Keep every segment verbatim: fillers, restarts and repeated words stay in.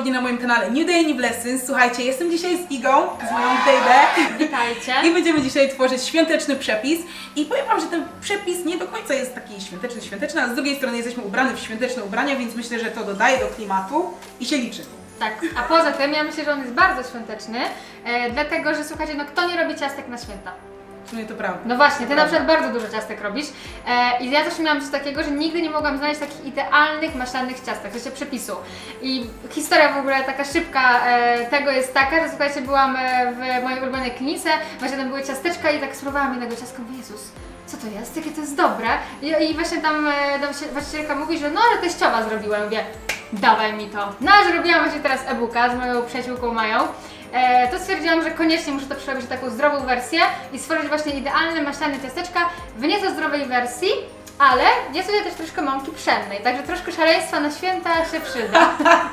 ponownie na moim kanale New Day New Lessons. Słuchajcie, jestem dzisiaj z Igą, z moją Dejdę. Witajcie. I będziemy dzisiaj tworzyć świąteczny przepis. I powiem wam, że ten przepis nie do końca jest taki świąteczny, świąteczny, a z drugiej strony jesteśmy ubrani w świąteczne ubrania, więc myślę, że to dodaje do klimatu i się liczy. Tak, a poza tym ja myślę, że on jest bardzo świąteczny, e, dlatego, że słuchajcie, no kto nie robi ciastek na święta? W sumie to prawda. No właśnie, ty to na prawda. przykład bardzo dużo ciastek robisz e, i ja też miałam coś takiego, że nigdy nie mogłam znaleźć takich idealnych maślanych ciastek, w sensie przepisu. I historia w ogóle taka szybka e, tego jest taka, że słuchajcie, byłam e, w mojej ulubionej klinice, właśnie tam były ciasteczka i tak spróbowałam jednego ciastka, mówię, Jezus, co to jest? Jakie to jest dobre? I, i właśnie tam e, właścicielka mówi, że no, że teściowa zrobiła, ja mówię, dawaj mi to. No, że robiłam właśnie teraz e-booka z moją przyjaciółką Mają. E, to stwierdziłam, że koniecznie muszę to przerobić taką zdrową wersję i stworzyć właśnie idealne maślane ciasteczka w nieco zdrowej wersji, ale jest tutaj też troszkę mąki pszennej, także troszkę szaleństwa na święta się przyda.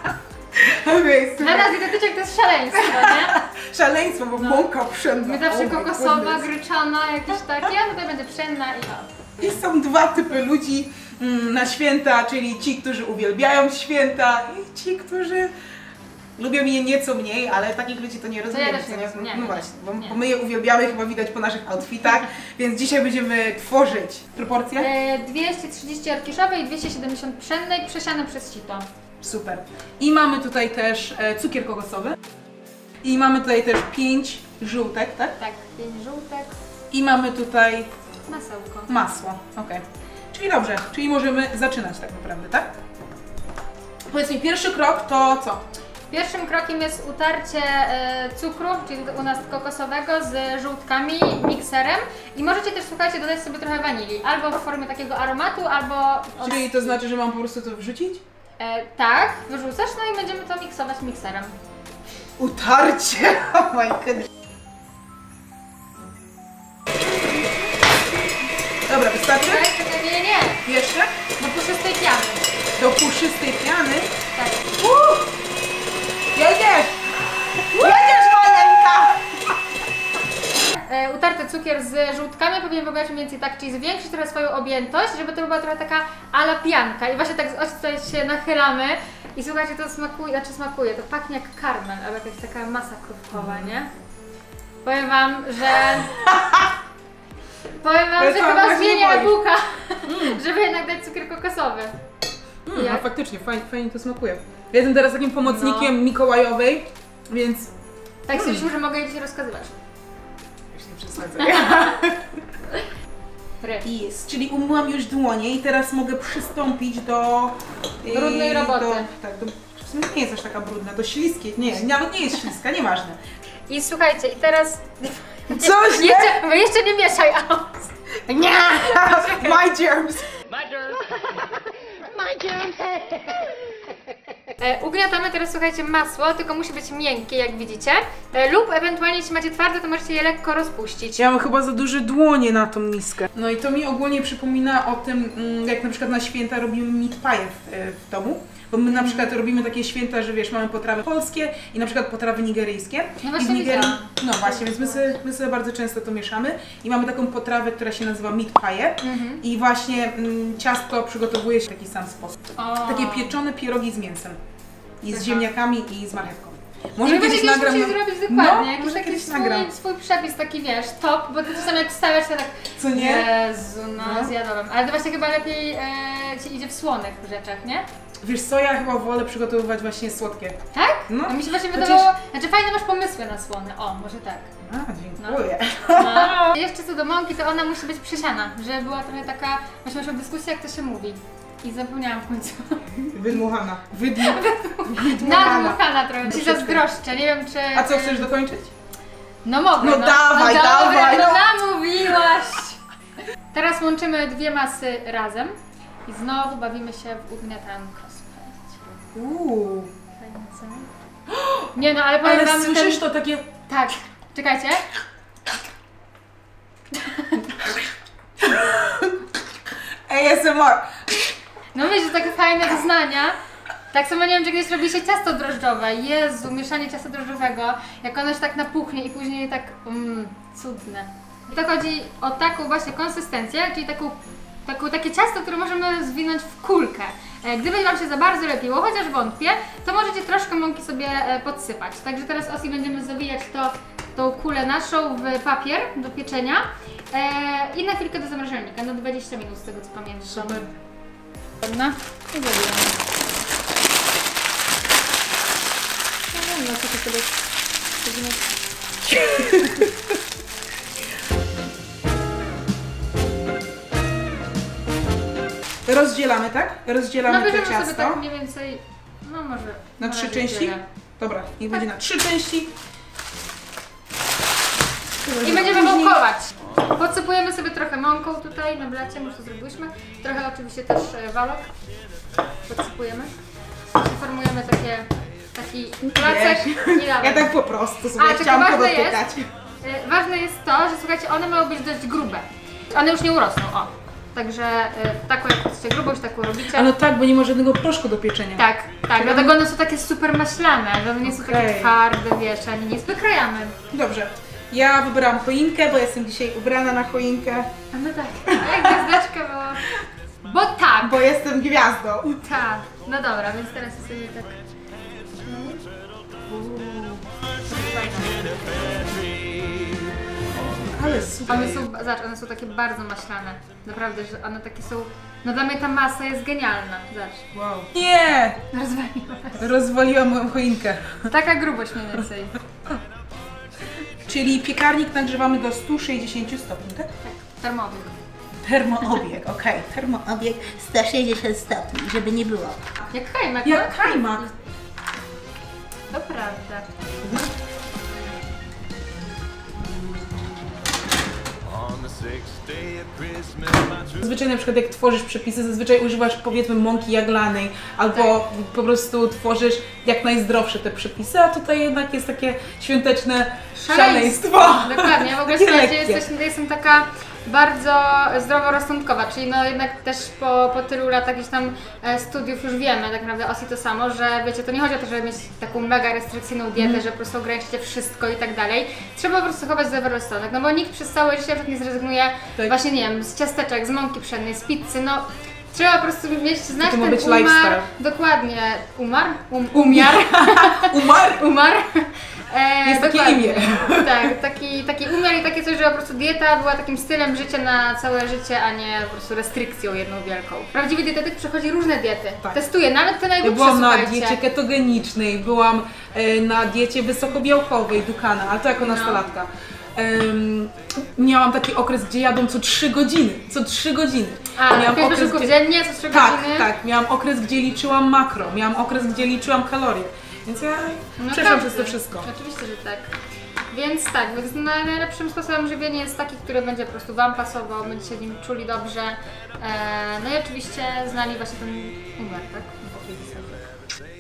Okay, Dla nas dietetyczek to jest szaleństwo, nie? Szaleństwo, bo No. mąka pszenna. My zawsze Oh my kokosowa, goodness. gryczana, jakieś takie, a tutaj będzie pszenna i o. I są dwa typy ludzi mm, na święta, czyli ci, którzy uwielbiają święta i ci, którzy lubią je nieco mniej, ale takich ludzi to nie rozumiem. ja też nie co rozumiem. Nie, No nie, właśnie, bo, nie. bo my je uwielbiamy, chyba widać po naszych outfitach, więc dzisiaj będziemy tworzyć proporcje. E, dwieście trzydzieści orkiszowej i dwieście siedemdziesiąt pszennej, przesiane przez sito. Super. I mamy tutaj też e, cukier kokosowy. I mamy tutaj też pięć żółtek, tak? Tak, pięć żółtek, I mamy tutaj masełko. masło. Ok. Czyli dobrze, czyli możemy zaczynać tak naprawdę, tak? Powiedz mi, pierwszy krok to co? Pierwszym krokiem jest utarcie e, cukru, czyli u nas kokosowego z żółtkami, mikserem i możecie też, słuchajcie, dodać sobie trochę wanilii, albo w formie takiego aromatu, albo... Od... Czyli to znaczy, że mam po prostu to wrzucić? E, tak, wyrzucasz, no i będziemy to miksować mikserem. Utarcie! Oh my god. Dobra, wystarczy? Tak, czekaj, nie, nie, nie, Jeszcze? do puszystej piany. Do puszystej piany. Tak. Uh! Jedziesz! Jedziesz, maleńka! E, utarty cukier z żółtkami powinien wyglądać mniej więcej tak, czyli zwiększyć trochę swoją objętość, żeby to była trochę taka ala pianka. I właśnie tak z tutaj się nachylamy i słuchajcie, to smakuje, znaczy smakuje, to pachnie jak karmel, albo jakaś taka masa krówkowa, nie? Powiem wam, że... Powiem wam, Ale że to chyba właśnie zmienię boli. e-booka, żeby jednak dać cukier kokosowy. Mm, Jak? no faktycznie, fajnie, fajnie to smakuje. Ja jestem teraz takim pomocnikiem No. Mikołajowej, więc... Tak sobie myślę, że mogę jej dzisiaj rozkazywać. Już nie przesadzę. Ry. Jest, czyli umyłam już dłonie i teraz mogę przystąpić do... yy, Brudnej roboty. Do, tak, do, w sumie nie jest aż taka brudna, to śliskie, nie, nawet nie jest śliska, nieważne. I słuchajcie, i teraz... Coś nie? Jeszcze, jeszcze nie mieszaj, a... Nie! My germs! E, ugniatamy teraz, słuchajcie, masło, tylko musi być miękkie, jak widzicie. E, lub ewentualnie, jeśli macie twarde, to możecie je lekko rozpuścić. Ja mam chyba za duże dłonie na tą miskę. No i to mi ogólnie przypomina o tym, mm, jak na przykład na święta robimy meat pie w, w domu. Bo my na przykład robimy takie święta, że wiesz, mamy potrawy polskie i na przykład potrawy nigeryjskie. No I właśnie w Nigerii, widziałam. no właśnie, więc my sobie, my sobie bardzo często to mieszamy. I mamy taką potrawę, która się nazywa meat pie. Mhm. I właśnie mm, ciasto przygotowuje się w taki sam sposób. O. Takie pieczone pierogi z mięsem. I z Aha. ziemniakami i z marchewką. Może Może kiedyś kiedyś nagram... musisz zrobić dokładnie, No, jakiś może taki kiedyś swój, nagram. swój przepis, taki wiesz, top, bo ty czasami jak wstawiasz to tak... Co nie? Jezu, no, No. zjadłam. Ale to właśnie chyba lepiej e, ci idzie w słonych rzeczach, nie? Wiesz co, ja chyba wolę przygotowywać właśnie słodkie. Tak? No. A mi się właśnie Chociaż- wydawało... Znaczy fajne masz pomysły na słone, o, może tak. A, dziękuję. No. Jeszcze co do mąki, to ona musi być przesiana, żeby była trochę taka... Właśnie naszą dyskusję, jak to się mówi. I zapomniałam w końcu. Wydmuchana. Wydmu... Wydmuchana. Nadmuchana trochę, ci Troszeczkę. zazdroszczę, nie wiem czy... A co, chcesz dokończyć? No mogę, No dawaj, no dobra, dawaj, no no. namówiłaś! Teraz łączymy dwie masy razem i znowu bawimy się w ugniatanko. Słuchajcie. Uuu. Fajnie, co? Nie no, ale powiem Ale wam, że słyszysz ten... to takie... Tak, czekajcie. A S M R. No wiecie, to takie fajne doznania. Tak samo nie wiem, czy kiedyś robi się ciasto drożdżowe. Jezu, mieszanie ciasta drożdżowego, jak ono się tak napuchnie i później tak mmm, cudne. I to chodzi o taką właśnie konsystencję, czyli taką, taką, takie ciasto, które możemy zwinąć w kulkę. E, gdyby Wam się za bardzo lepiło, chociaż wątpię, to możecie troszkę mąki sobie e, podsypać. Także teraz Osi będziemy zawijać to, tą kulę naszą w papier do pieczenia e, i na chwilkę do zamrażalnika, na dwadzieścia minut z tego co pamiętam. Super. Ładna? I zawijamy. No, no co ty sobie... Rozdzielamy, tak? Rozdzielamy No to bierzemy ciasto. sobie tak mniej więcej, no może... Na na trzy razie części? tyle. Dobra, niech Tak. będzie na trzy części. I będziemy Później- mąkować. Podsypujemy sobie trochę mąką tutaj na blacie, już to zrobiliśmy. Trochę oczywiście też e, wałek. Podsypujemy. I formujemy takie, taki placek i Ja dawaj. tak po prostu sobie A, tylko chciałam ważne podotykać. E, Ważne jest to, że słuchajcie, one mają być dość grube. One już nie urosną, o. Także e, taką jak chcecie grubość, taką robicie. A no tak, bo nie ma żadnego proszku do pieczenia. Tak, tak, dlatego one są takie super maślane, że one nie są takie Okej. twarde, wiesz, ani nic. Wykrajamy. Dobrze. Ja wybrałam choinkę, bo jestem dzisiaj ubrana na choinkę, A no tak, jak gwiazdeczka, bo... Bo tak, bo jestem gwiazdą. tak. No dobra, więc teraz sobie tak... Uuu, fajne. Ale super. One są, zobacz, one są takie bardzo maślane. Naprawdę, że one takie są... No dla mnie ta masa jest genialna, zobacz. Wow. Nie! Rozwaliła. Rozwaliłam moją choinkę. Taka grubość mniej więcej. Czyli piekarnik nagrzewamy do stu sześćdziesięciu stopni, tak? Tak, termowych. Termoobieg, okej. Termoobieg sto sześćdziesiąt stopni, żeby nie było. Jak kajmak, Jak no? kajmak. To prawda. Zazwyczaj na przykład jak tworzysz przepisy, zazwyczaj używasz powiedzmy mąki jaglanej albo po prostu tworzysz jak najzdrowsze te przepisy, a tutaj jednak jest takie świąteczne szaleństwo. Dokładnie, w ogóle Takie słuchajcie, lekkie. jesteś, jestem taka bardzo zdroworozsądkowa, czyli no jednak też po, po tylu latach gdzieś tam e, studiów już wiemy tak naprawdę Osi to samo, że wiecie, to nie chodzi o to, żeby mieć taką mega restrykcyjną dietę, Mm. że po prostu ograniczycie wszystko i tak dalej. Trzeba po prostu chować zdrowy rozsądek, no bo nikt przez całe życie nie zrezygnuje Tak. właśnie, nie wiem, z ciasteczek, z mąki pszennej, z pizzy, no trzeba po prostu mieć, znać To ma ten być umar, lifestyle. dokładnie, umar? Um, umiar. Umarł? Umarł. E, Jest takie dokładnie. imię. Tak, taki, taki umiar i takie coś, że po prostu dieta była takim stylem życia na całe życie, a nie po prostu restrykcją jedną wielką. Prawdziwy dietetyk przechodzi różne diety. Tak. Testuje, nawet te Ja najgłupsze, byłam na słuchajcie. diecie ketogenicznej, byłam e, na diecie wysokobiałkowej Dukana, ale to jako No. nastolatka. Em, miałam taki okres, gdzie jadłam co trzy godziny. Co trzy godziny. A, miałam pięć posiłków dziennie, co trzy Tak, godziny? tak. Miałam okres, gdzie liczyłam makro, miałam okres, gdzie liczyłam kalorie. Więc ja No przeszłam każdy. przez to wszystko. Oczywiście, że tak. Więc tak, więc naj- najlepszym sposobem żywienia jest taki, który będzie po prostu Wam pasował, będziecie się nim czuli dobrze. E, no i oczywiście znali właśnie ten umiar, tak? W takiej zasadzie.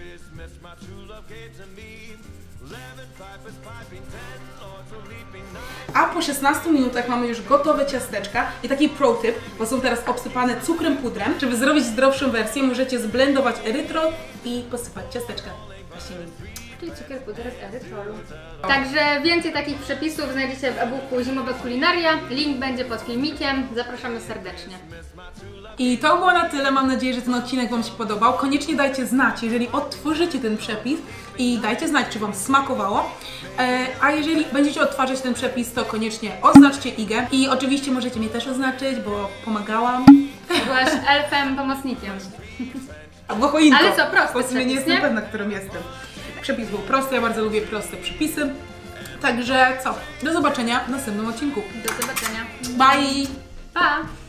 A po szesnastu minutach mamy już gotowe ciasteczka i taki pro tip, bo są teraz obsypane cukrem pudrem. Żeby zrobić zdrowszą wersję, możecie zblendować erytrol i posypać ciasteczka właśnie nim. Czyli cukier, puder z erytrolu. Także więcej takich przepisów znajdziecie w e-booku Zimowa Kulinaria. Link będzie pod filmikiem. Zapraszamy serdecznie. I to było na tyle. Mam nadzieję, że ten odcinek Wam się podobał. Koniecznie dajcie znać, jeżeli odtworzycie ten przepis i dajcie znać, czy Wam smakowało. E, a jeżeli będziecie odtwarzać ten przepis, to koniecznie oznaczcie Igę. I oczywiście możecie mnie też oznaczyć, bo pomagałam. Byłaś elfem, pomocnikiem. Albo choinką. Ale co, prosty Bo w sumie nie przepis, jestem nie? pewna, którą jestem. Przepis był prosty, ja bardzo lubię proste przepisy. Także co? Do zobaczenia w następnym odcinku. Do zobaczenia. Bye! Pa!